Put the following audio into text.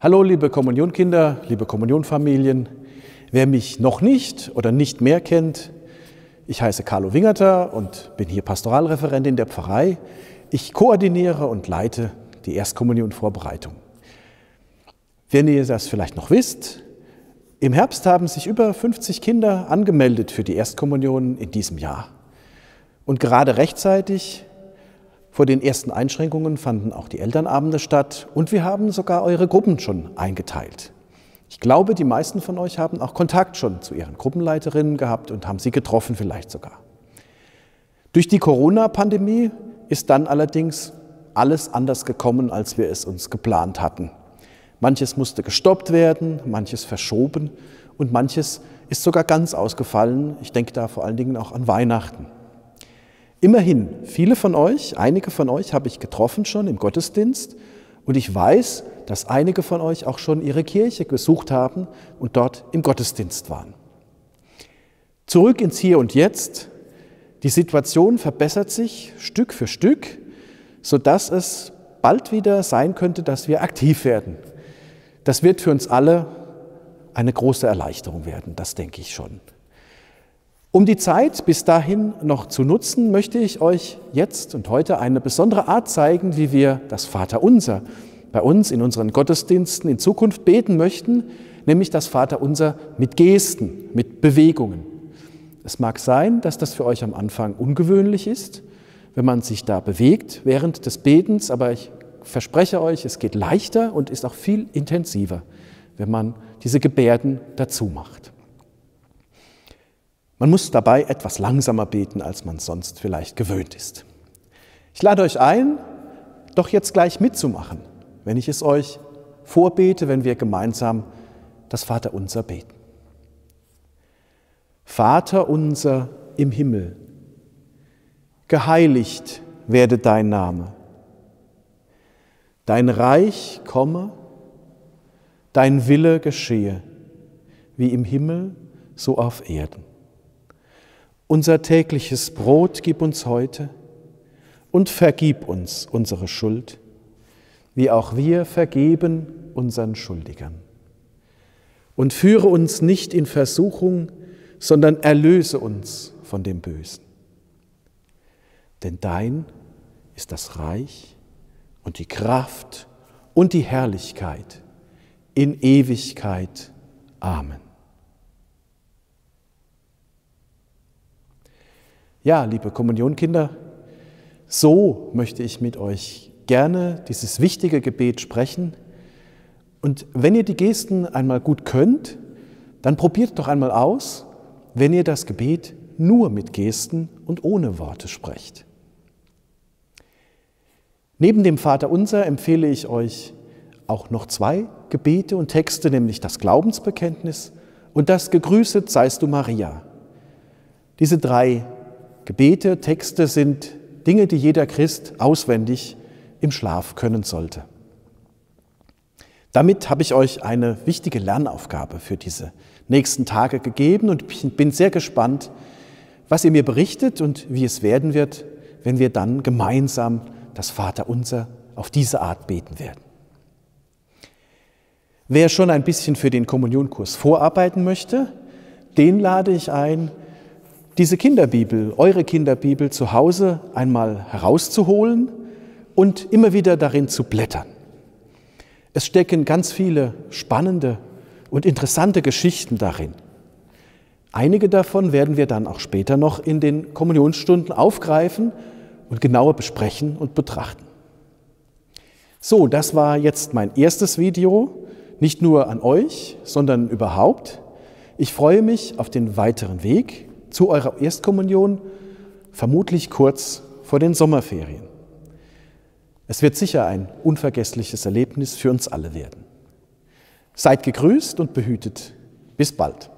Hallo liebe Kommunionkinder, liebe Kommunionfamilien. Wer mich noch nicht oder nicht mehr kennt, ich heiße Carlo Wingerter und bin hier Pastoralreferent in der Pfarrei. Ich koordiniere und leite die Erstkommunionvorbereitung. Wenn ihr das vielleicht noch wisst, im Herbst haben sich über 50 Kinder angemeldet für die Erstkommunion in diesem Jahr. Und gerade rechtzeitig vor den ersten Einschränkungen fanden auch die Elternabende statt und wir haben sogar eure Gruppen schon eingeteilt. Ich glaube, die meisten von euch haben auch Kontakt schon zu ihren Gruppenleiterinnen gehabt und haben sie getroffen vielleicht sogar. Durch die Corona-Pandemie ist dann allerdings alles anders gekommen, als wir es uns geplant hatten. Manches musste gestoppt werden, manches verschoben und manches ist sogar ganz ausgefallen. Ich denke da vor allen Dingen auch an Weihnachten. Immerhin, einige von euch habe ich getroffen schon im Gottesdienst und ich weiß, dass einige von euch auch schon ihre Kirche besucht haben und dort im Gottesdienst waren. Zurück ins Hier und Jetzt. Die Situation verbessert sich Stück für Stück, sodass es bald wieder sein könnte, dass wir aktiv werden. Das wird für uns alle eine große Erleichterung werden, das denke ich schon. Um die Zeit bis dahin noch zu nutzen, möchte ich euch jetzt und heute eine besondere Art zeigen, wie wir das Vaterunser bei uns in unseren Gottesdiensten in Zukunft beten möchten, nämlich das Vaterunser mit Gesten, mit Bewegungen. Es mag sein, dass das für euch am Anfang ungewöhnlich ist, wenn man sich da bewegt während des Betens, aber ich verspreche euch, es geht leichter und ist auch viel intensiver, wenn man diese Gebärden dazu macht. Man muss dabei etwas langsamer beten, als man sonst vielleicht gewöhnt ist. Ich lade euch ein, doch jetzt gleich mitzumachen, wenn ich es euch vorbete, wenn wir gemeinsam das Vaterunser beten. Vater unser im Himmel, geheiligt werde dein Name. Dein Reich komme, dein Wille geschehe, wie im Himmel, so auf Erden. Unser tägliches Brot gib uns heute und vergib uns unsere Schuld, wie auch wir vergeben unseren Schuldigern. Und führe uns nicht in Versuchung, sondern erlöse uns von dem Bösen. Denn dein ist das Reich und die Kraft und die Herrlichkeit in Ewigkeit. Amen. Ja, liebe Kommunionkinder, so möchte ich mit euch gerne dieses wichtige Gebet sprechen. Und wenn ihr die Gesten einmal gut könnt, dann probiert doch einmal aus, wenn ihr das Gebet nur mit Gesten und ohne Worte sprecht. Neben dem Vaterunser empfehle ich euch auch noch 2 Gebete und Texte, nämlich das Glaubensbekenntnis und das Gegrüßet seist du Maria. Diese 3 Gebete, Texte sind Dinge, die jeder Christ auswendig im Schlaf können sollte. Damit habe ich euch eine wichtige Lernaufgabe für diese nächsten Tage gegeben und ich bin sehr gespannt, was ihr mir berichtet und wie es werden wird, wenn wir dann gemeinsam das Vaterunser auf diese Art beten werden. Wer schon ein bisschen für den Kommunionkurs vorarbeiten möchte, den lade ich ein, diese Kinderbibel, eure Kinderbibel zu Hause einmal herauszuholen und immer wieder darin zu blättern. Es stecken ganz viele spannende und interessante Geschichten darin. Einige davon werden wir dann auch später noch in den Kommunionsstunden aufgreifen und genauer besprechen und betrachten. So, das war jetzt mein erstes Video, nicht nur an euch, sondern überhaupt. Ich freue mich auf den weiteren Weg zu eurer Erstkommunion, vermutlich kurz vor den Sommerferien. Es wird sicher ein unvergessliches Erlebnis für uns alle werden. Seid gegrüßt und behütet. Bis bald.